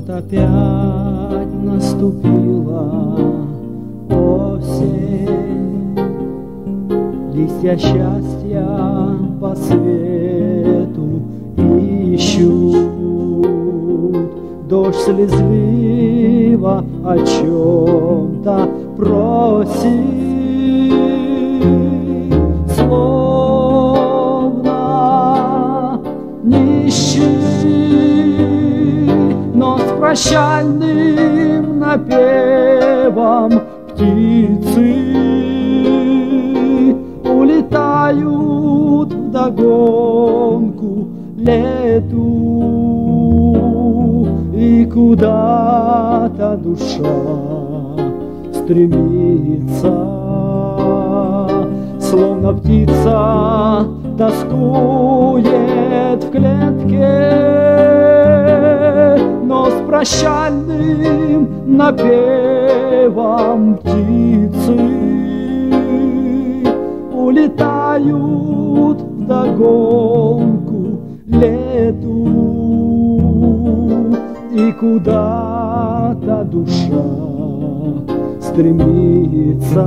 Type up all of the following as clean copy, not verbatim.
Вот опять наступила осень, листья счастья по свету ищут, дождь слезливо о чем-то просит, словно нищий, но с прощальным напевом птицы улетают вдогонку лету, и куда-то душа стремится, словно птица тоскует в клетке, но с прощальным напевом птицы улетают вдогонку лету, и куда-то душа стремится,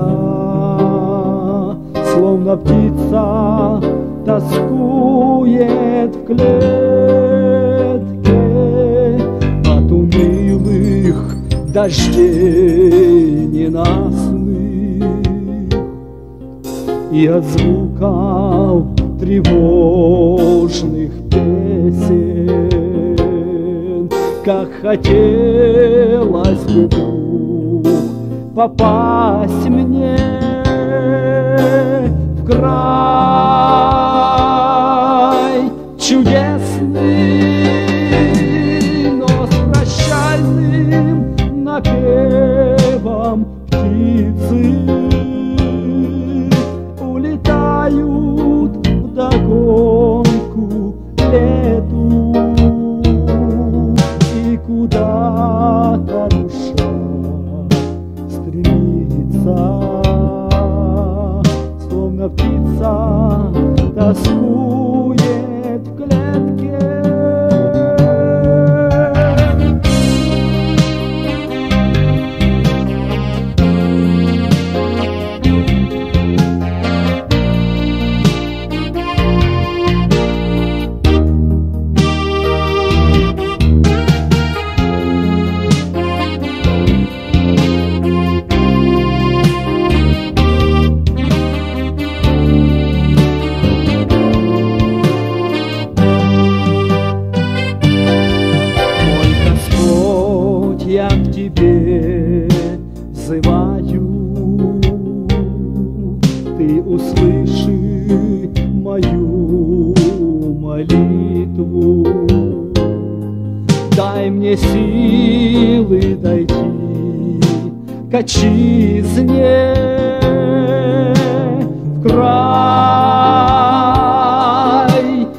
словно птица тоскует в клетке от унылых дождей ненастных и от звуков тревожных песен. Как хотелось бы вдруг попасть мне в край чудесный, но с прощальным напевом птицы улетают вдогонку лету, и куда-то душа стремится, словно птица тоскует в клетке. Я к тебе взываю, ты услыши мою молитву. Дай мне силы дойти к отчизне, в край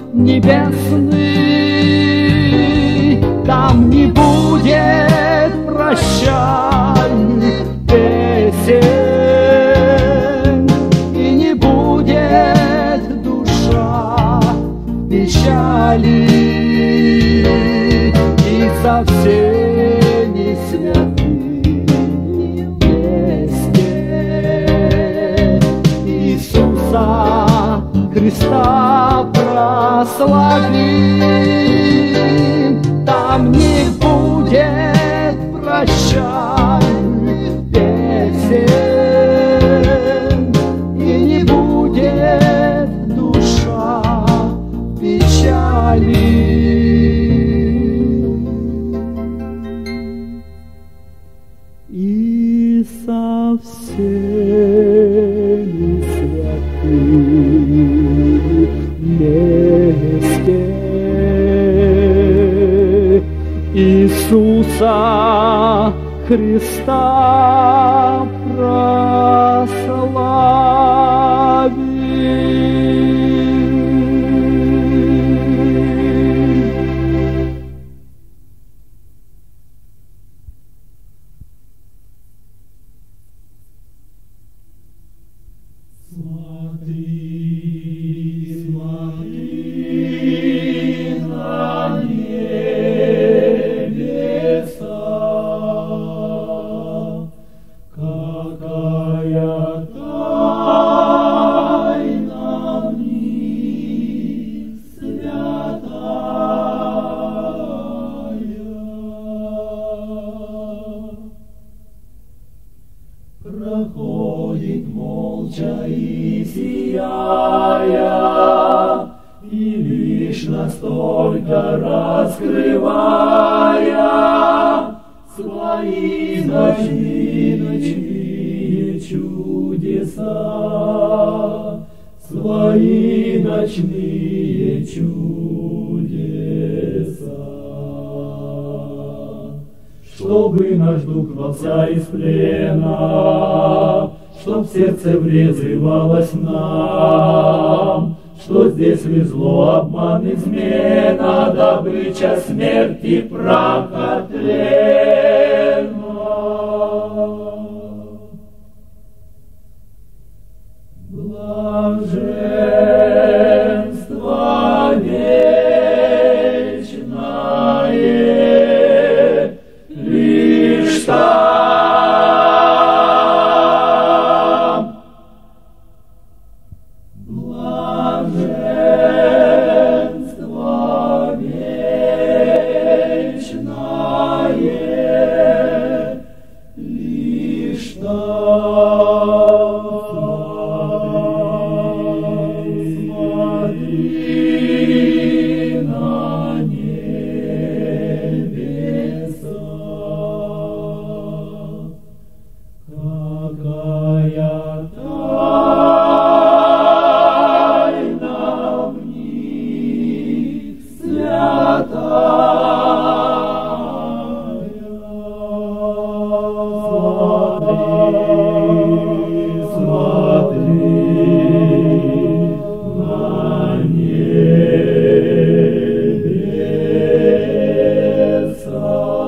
небесный, там не будет прощальных песен, и не будет душа печали, и со всеми святыми вместе Иисуса Христа прославим. Там не будет прощальных песен, и не будет душа печали. И со всеми святыми вместе Иисуса Христа прославим. Смотри, смотри на небе. ночные чудеса. Чтобы наш дух рвался из плена, чтоб сердце врезывалось нам, что здесь зло, обман, измена, добыча смерти, праха тлена. Блаженство вечное лишь там. Блаженство вечное лишь там. Смотри на небеса, какая тайна в них святая. Смотри на небеса.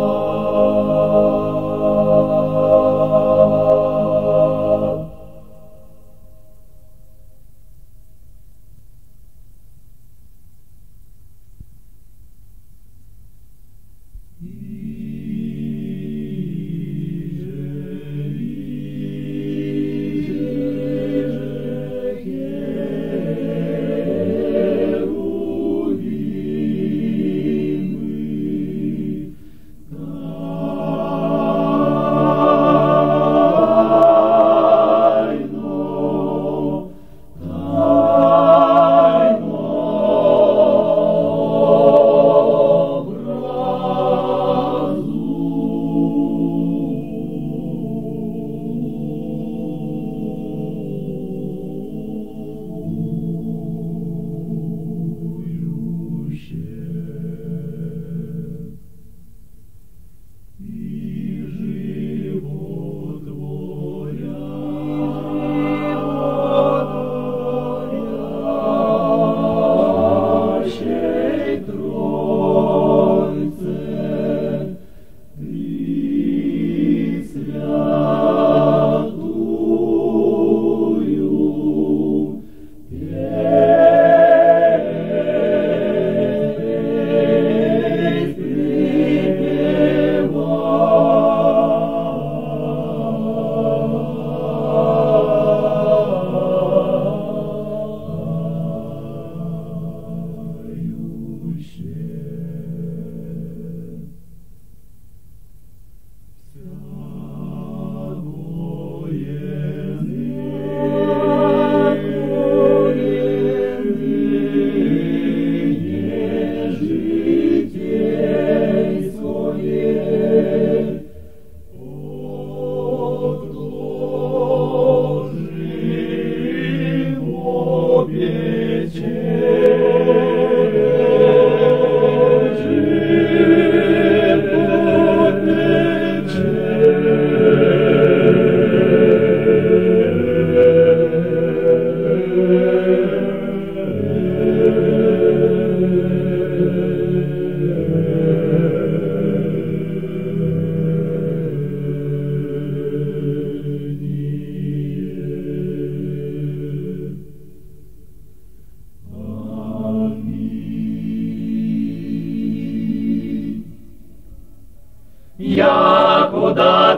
Якуда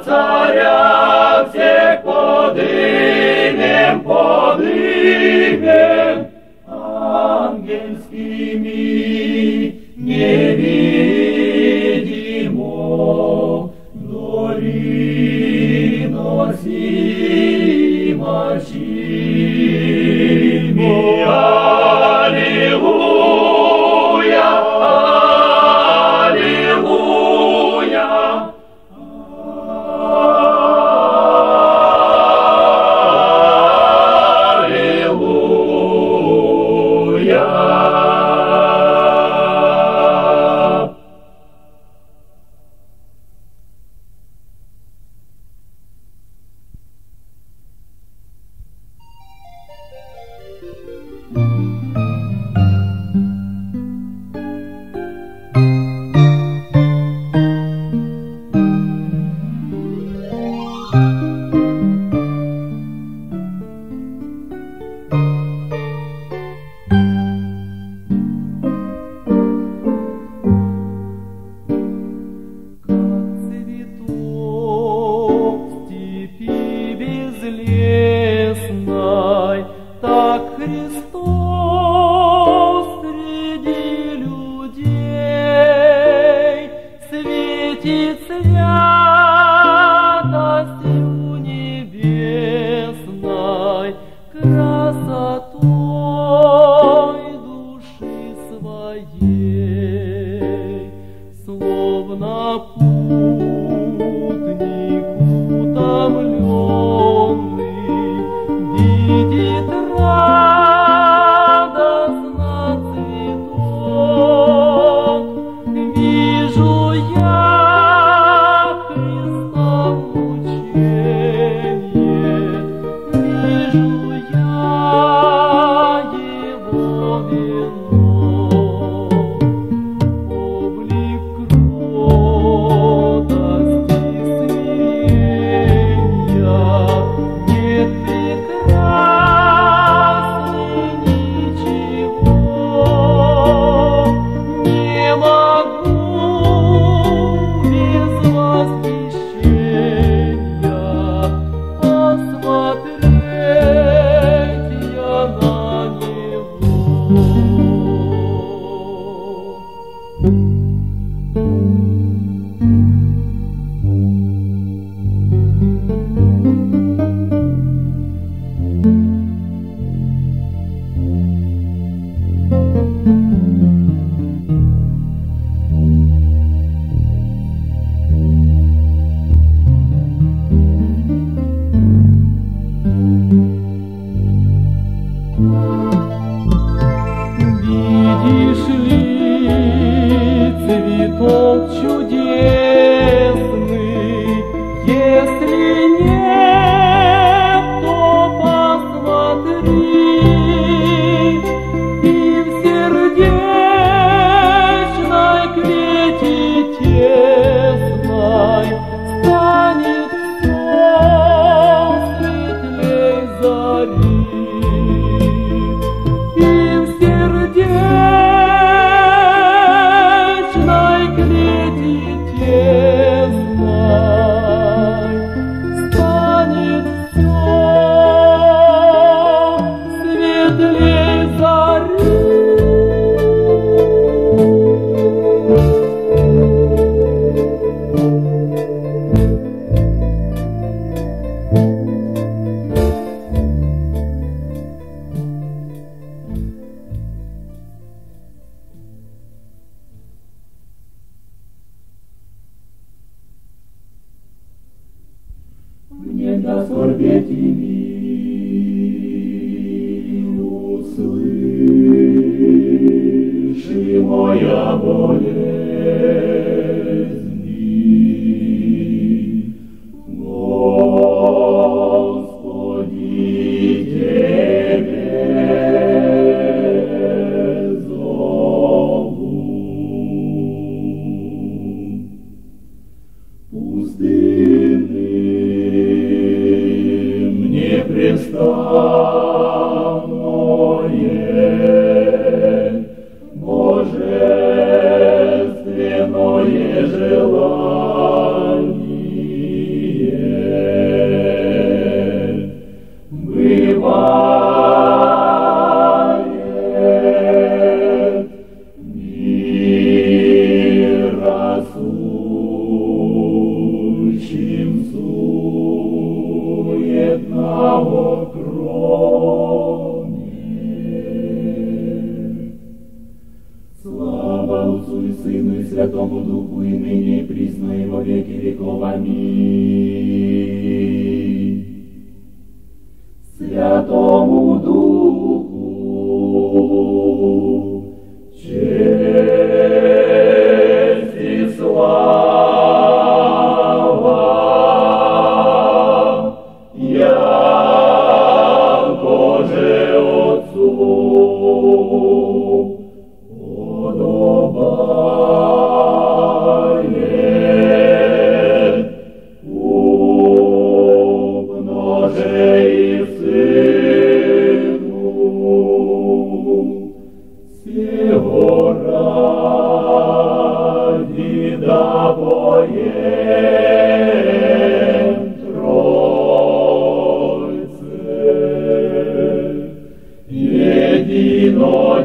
царя всех подымем ангельскими невидимо, дори носимо чими. Аллилуйя, аллилуйя. Аллилуйя, светит святостью небесной, красотой души своей, словно путник утомленный видит радостно цветок. Вижу я Христа мученье, вижу я Его венок. Облик кротости смирения нет прекрасней ничего. Не могу без восхищения посмотреть я на него. Видишь ли цветок чудесный? Если нет, то посмотри, и в сердечной клете тесной станет все светлей зари. И в сердечной клете тесной станет все светлей зари. Мне до скорби тебе услыши моя болезни, Господи, Тебе зову. Пустынным непрестанное, божественное желание бывает мира сущим суетного кроме. Слава Отцу и Сыну и Святому Духу, и ныне и присно и во веки веков. Аминь. Святому Духу честь и слава, яко же Отцу подобает, умноже и Сыну сего ради да поем Тройце,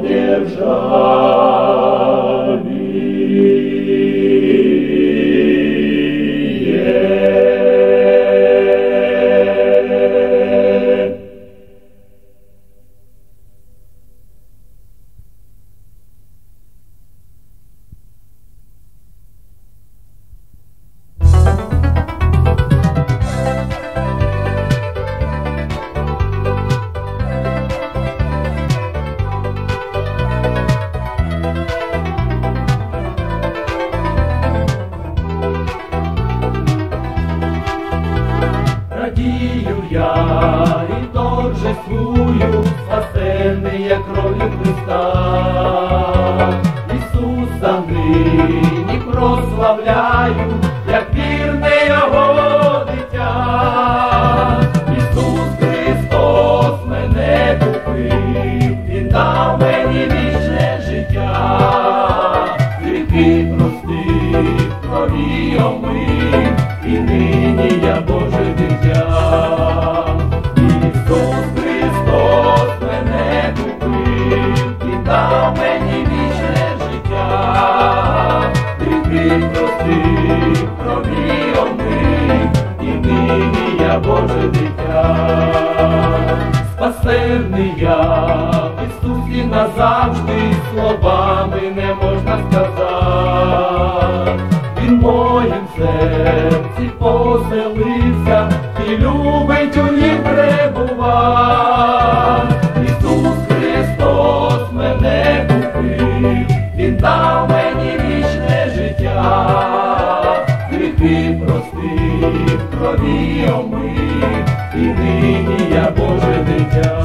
единодержави. знаю, як вірне його дитя. Ісус Христос мене купив, Він дав мені вічне життя. Гріхи простив, крові омив, і нині я Боже дитя. Ісус Христос мене купив, Він дав мені вічне життя. Гріхи простив, крові омив, і нині я Боже дитя. Спасенний я в Ісусі назавжди, словами не можна сказати. Він в моїм серці поселився і любить у нім перебувати. Ісус Христос мене купив, Він дав мені вічне життя. Гріхи простив, крові омив, і нині я Боже дитя.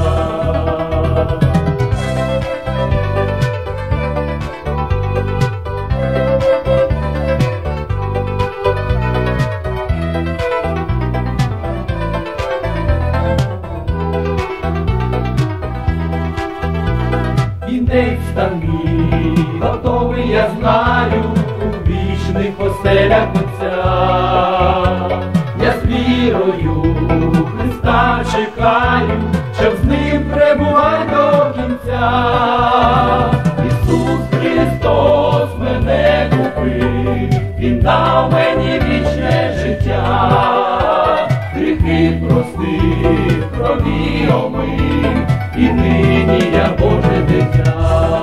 Вінець там мій готовий, я знаю, у вічних оселях Отця. Я з вірою Христа чекаю, щоб з ним перебувати до кінця. Ісус Христос мене купив, Він дав мені вічне життя. Гріхи простив, крові омив, і нині я Боже дитя.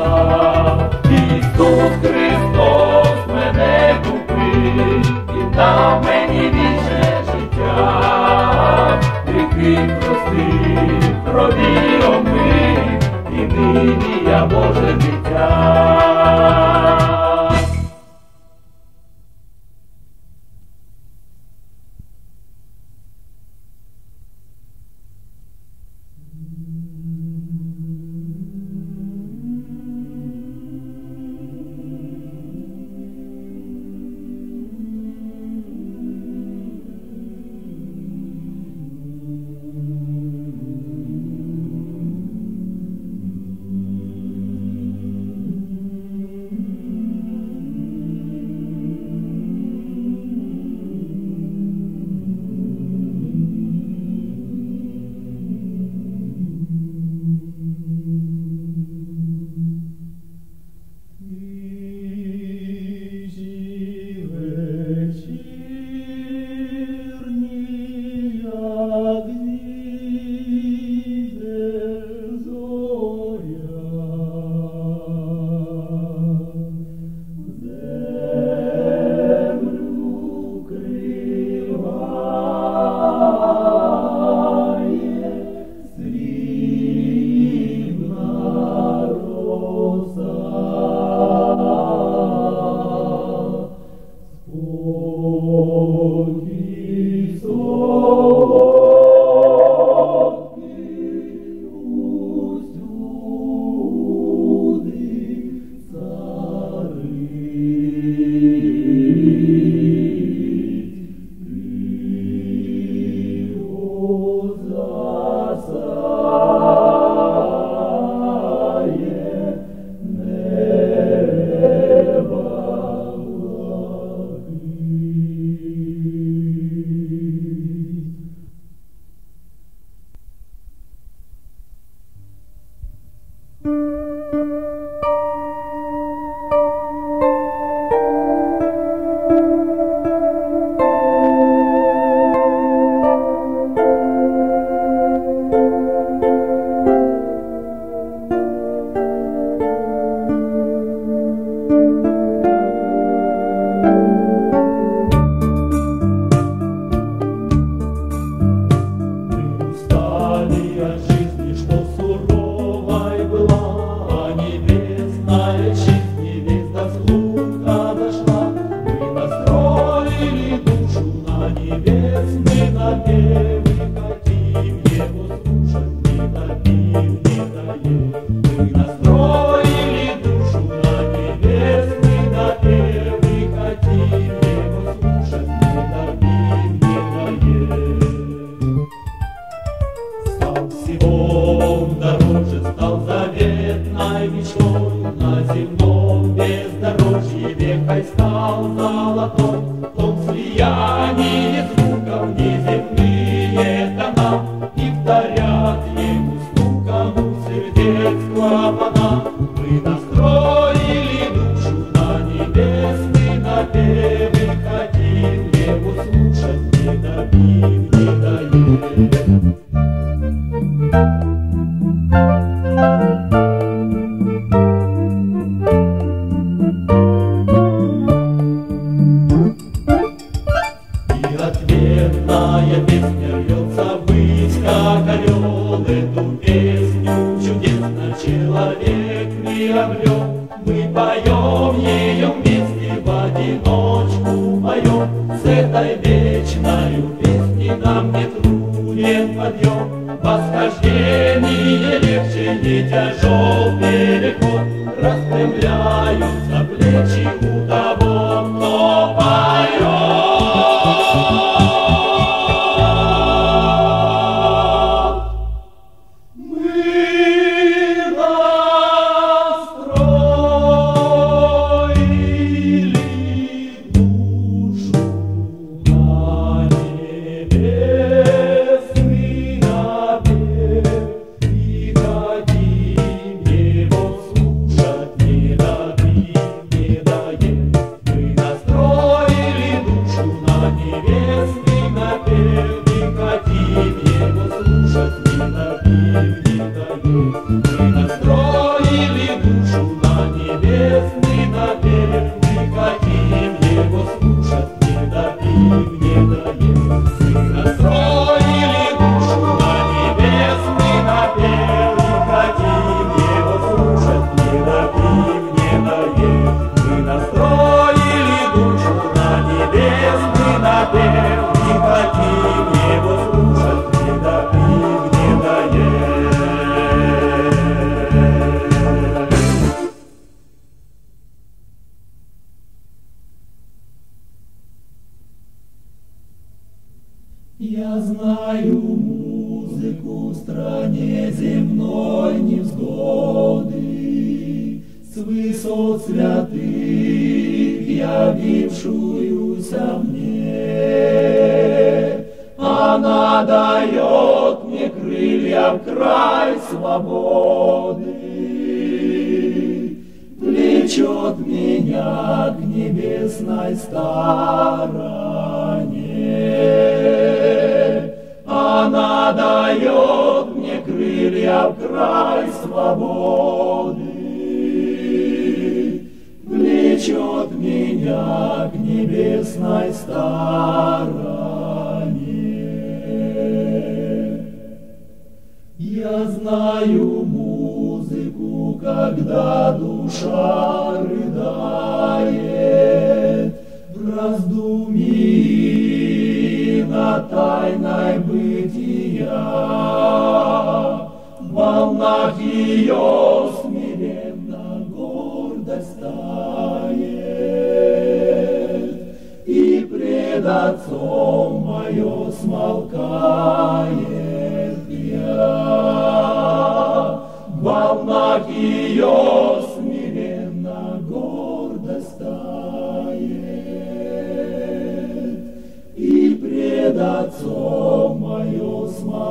Ісус Христос мене купив, Він дав мені вічне життя. Гріхи простив, крові омив, і нині я Боже дитя. том слиянии звуков неземные тона, и вторят ему стуком сердец клапана. Мы настроили душу на небесный напев и хотим его слушать, не добив, не доев. Ответная песня рвется ввысь, как орел. Эту песню чудесно человек приобрел. Мы поем ее вместе, в одиночку поем. С этой вечною песней нам не труден подъем. Восхождение легче, не тяжел переход. Распрямляются плечи у того, кто поет. Я знаю музыку в стране земной невзгоды, с высот святых явившуюся мне. Она дает мне крылья в край свободы, влечет меня к небесной стороне. Она дает мне крылья в край свободы, влечет меня к небесной стороне. Я знаю музыку, когда душа рыдает в раздумьи над тайной бытия. В волнах ее смиренно гордость тает, и пред Отцом мое смолкает я. В волнах ее смиренно гордость тает, и пред Отцом мое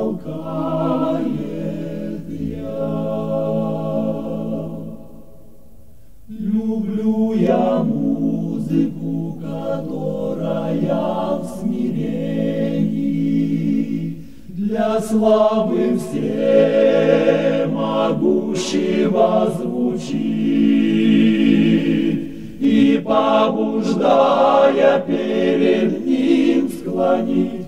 смолкает я. Люблю я музыку, которая в смирении для славы всемогущего звучит, и побуждая перед ним склонить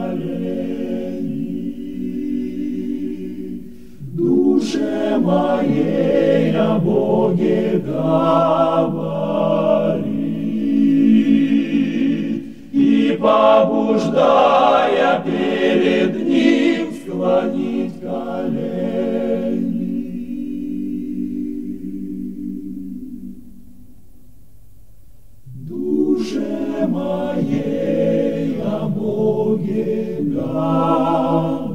колени. Душе моей о Боге говорит, и побуждая перед ним склонить колени. Душе моей о Боге говорит.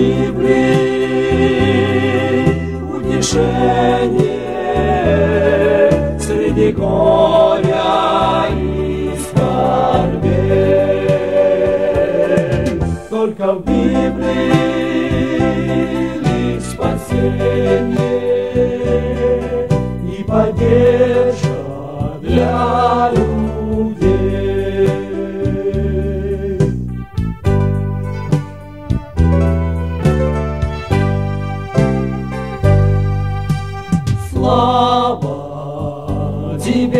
Библии утешение среди горя и скорбей. Только в Библии лишь спасение и поддержка для людей. Слава тебе,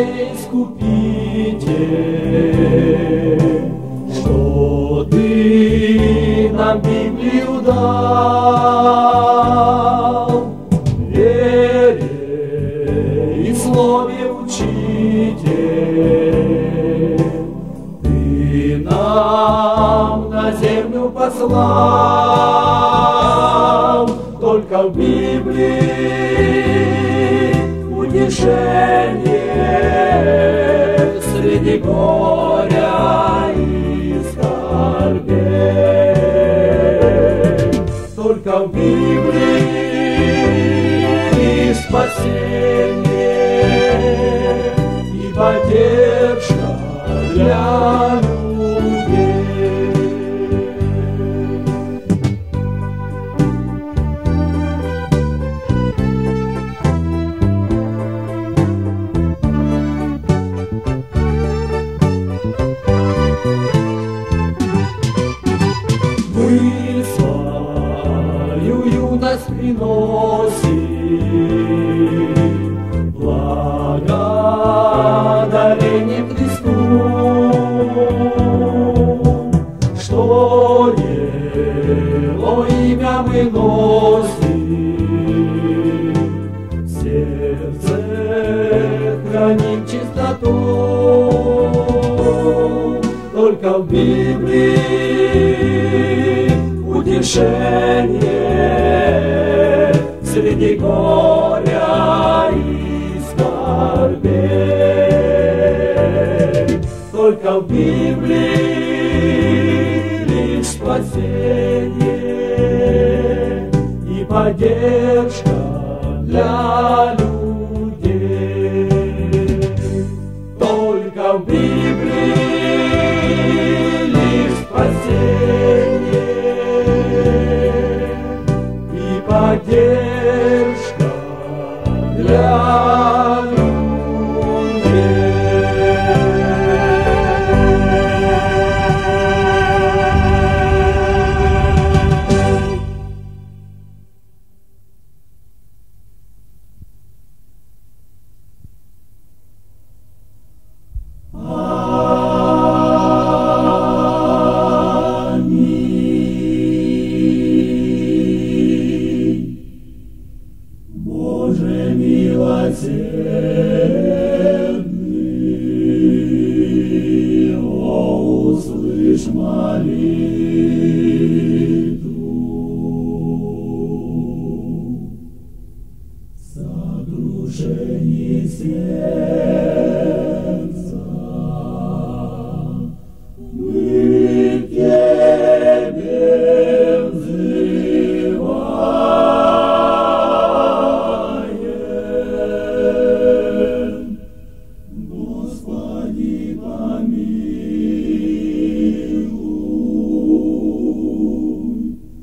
Искупитель, что ты нам Библию дал, вере и слове учитель, ты нам на землю послал. Только в Библии утешение среди горя и скорбей. Только в Библии спасение и поддержка для людей. Мы свою юность приносим, благодарение Христу, что Его имя мы носим, в сердце храним чистоту. Только в Библии утешение среди горя и скорбей. Только в Библии лишь спасение и поддержка для людей. Только в Библии лишь спасение и поддержка для милосердный, о, услышь молитву, сокрушение сердца, мы к тебе взываем. Господи, помилуй,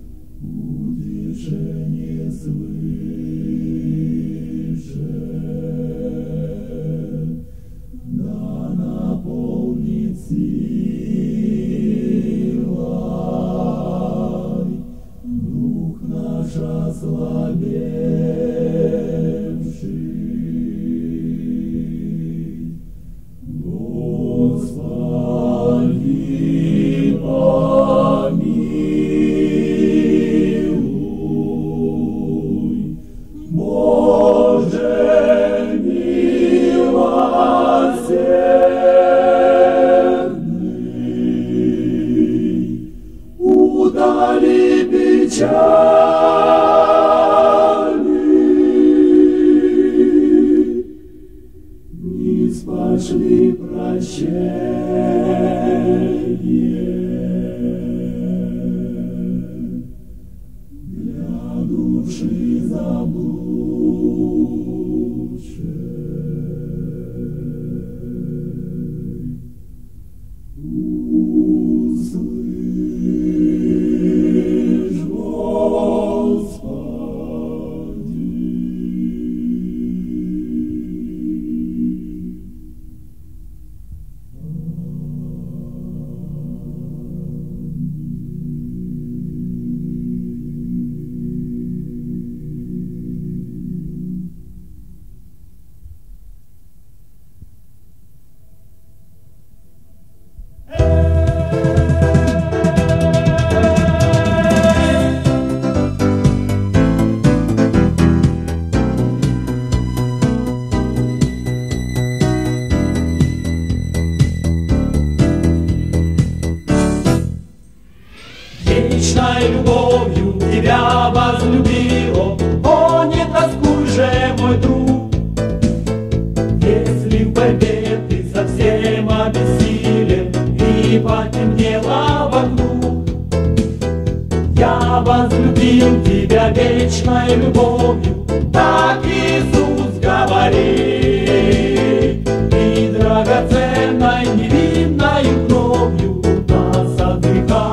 утешение свыше, да наполнит силой дух наш ослабевший. Господи, помилуй, Боже милосердный, удали печали, низ пошли прощения. души заблудшей. Услышь, Господи. Вечной любовью тебя возлюбила, о, не тоскуй же, мой друг. Если в борьбе ты совсем обессилен и потемнела вокруг, я возлюбил тебя вечной любовью, так Иисус говорит, и драгоценной невинною кровью нас от греха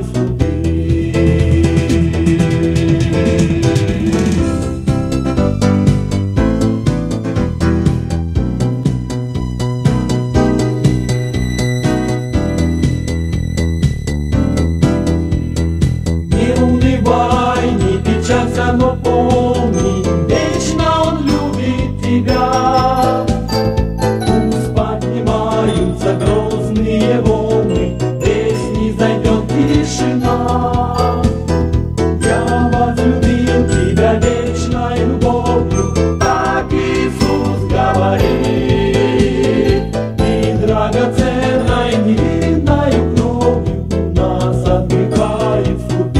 но помни, вечно Он любит тебя. Пусть поднимаются грозные волны, здесь не зайдет тишина. Я возлюбил тебя вечной любовью, так Иисус говорит, и драгоценной невинною кровью нас от греха искупит.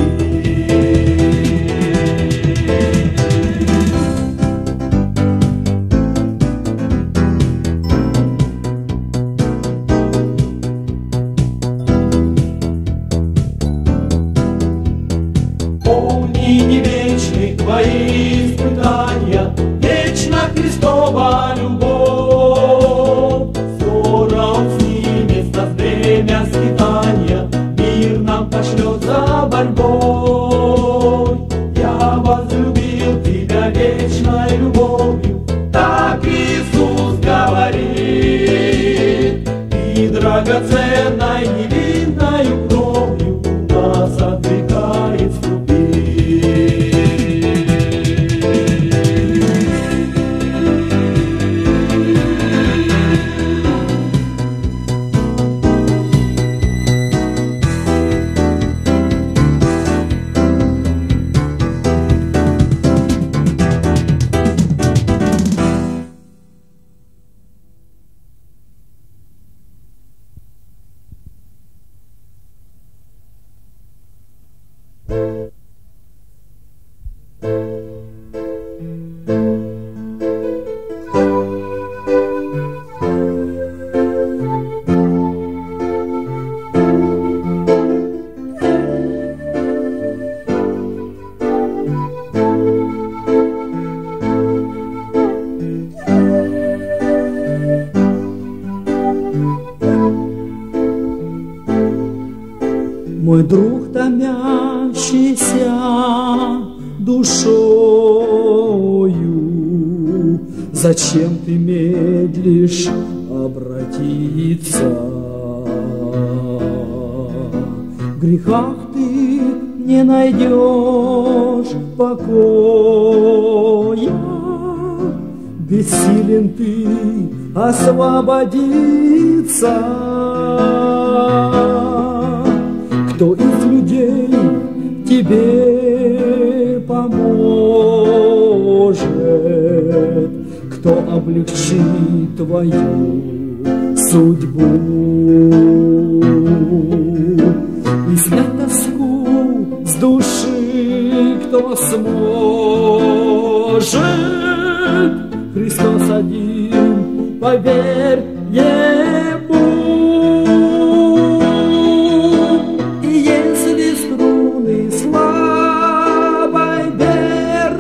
Помни, не вечны твои испытания, вечна Христова любовь. Скоро Он снимет с нас бремя скитания, мир нам пошлет за борьбой. Я возлюбил тебя вечной любовью, так Иисус говорит, и драгоценной невинною кровью нас от греха искупит. Мой друг, томящийся душою, зачем ты медлишь обратиться? В грехах ты не найдешь покоя, бессилен ты освободиться. Кто из людей тебе поможет? Кто облегчит твою судьбу? И снять тоску с души кто сможет? Христос один, поверь Ему. И если струны слабой веры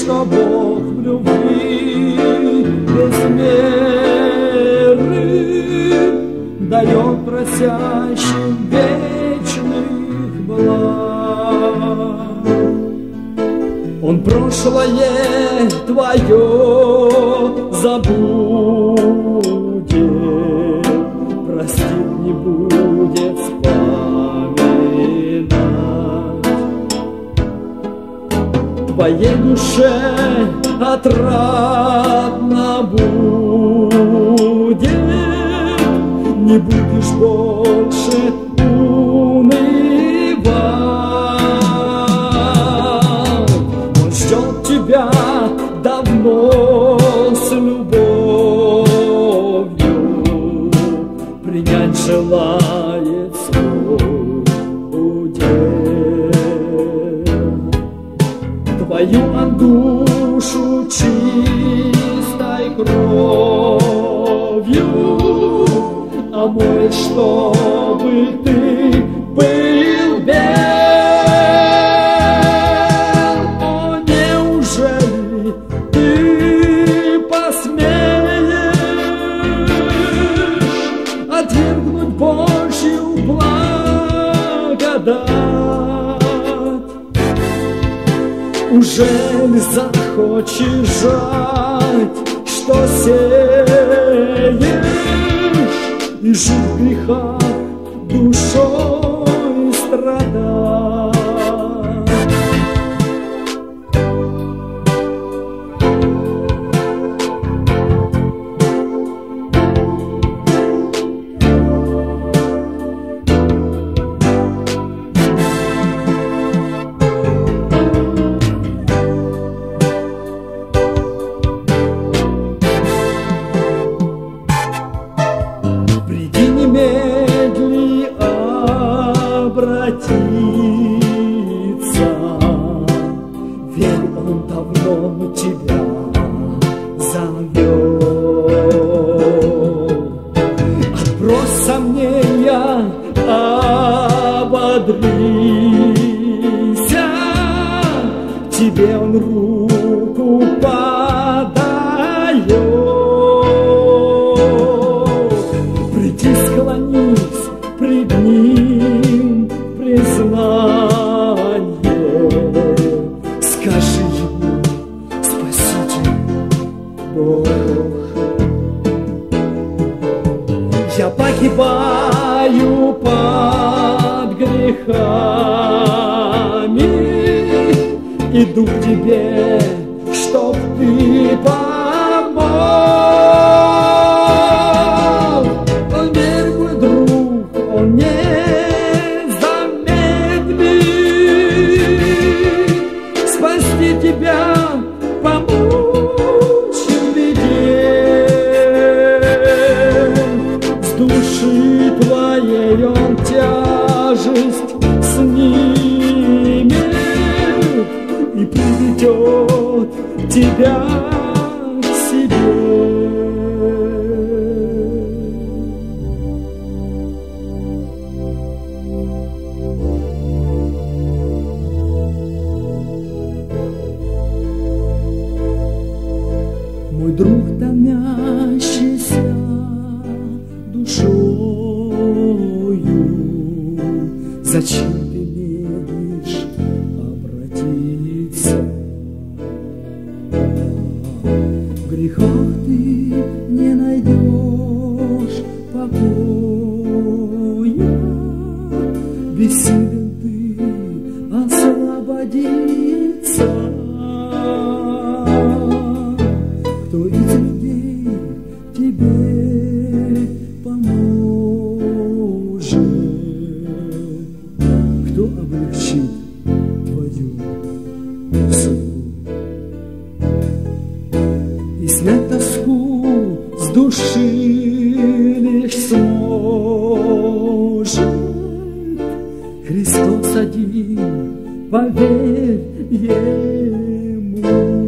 что Бог в любви без меры дает просящим вечных благ. Он прошлое твое забудет, простит, не будет вспоминать. Твоей душе отрадно будет, не будешь больше унывать. Он ждет тебя давно с любовью, принять желает свой удел. Твою душу чистой кровью омой, чтобы ты был бел. О, неужели ты посмеешь отвергнуть Божью благодать? Ужели захочешь жать, что сеешь, и жить в грехах душой страдать? Немедли обратиться, ведь Он давно тебя зовет. Отбрось сомнения, ободрися, тебе Он руку подает. Склонись пред Ним в признание, скажи Ему: Спаситель Бог, я погибаю под грехами, иду к Тебе, чтоб Ты помог. Тебя помочь в беде, с души твоей Он тяжесть снимет и приведет тебя к себе. Мой друг, томящийся душою, зачем ты медлишь обратиться? В грехах ты не найдешь покоя, бессилен ты освободиться. Кто из людей тебе поможет? Кто облегчит твою судьбу и снять тоску с души лишь сможет Христос один, поверь Ему.